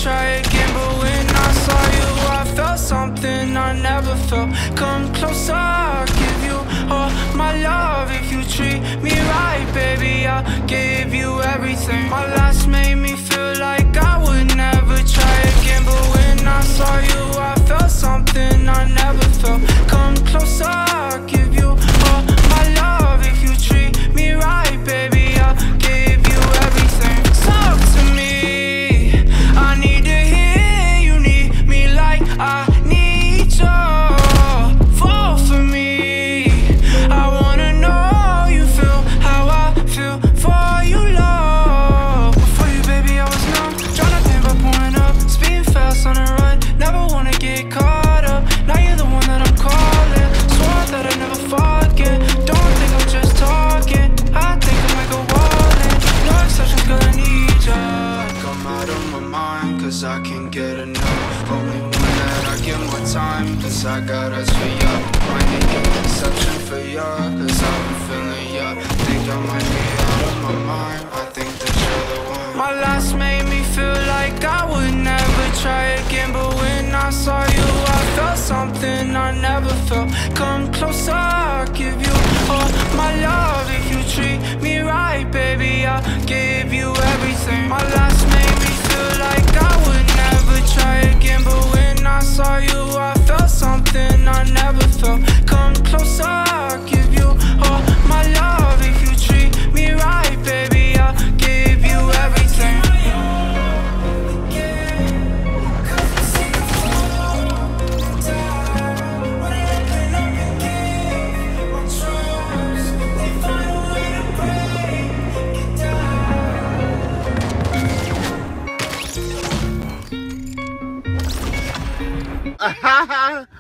try again, but when I saw you, I felt something I never felt. Come closer, I'll give you all my love. If you treat me right, baby, I'll give you everything. My last made me feel like I would never try again, but when I saw you, I felt something I never felt. Come closer, I'll give you all my love. If you treat me right, baby, I'll give you everything. Talk to me, I need to hear you need me like I need you. Fall for me, I wanna know you feel how I feel for you, love. Before you, baby, I was numb, trying to think about pouring up, speeding fast on the run, never wanna get caught up. Now you're the one that I'm calling, swore that I'd never forget. Don't think I'm just talking, I think I might go all in. No exceptions, girl, I need ya. Like I'm out of my mind, cause I can't get enough. Only one that I get more time, cause I got us for ya. Might need an exception for ya, cause I've been feeling ya. Think I might be out of my mind, I think that you're the one. My last made me feel like I would never try again, but when I saw you, I felt something I never felt. Come closer, I'll give you all my love. If you treat me right, baby, I'll give you everything. My last made me feel like I would never try again, but when I saw you, I felt something I never felt. Come closer, I'll give you all my love. If you treat me right, baby, I'll give you everything. Ha ha!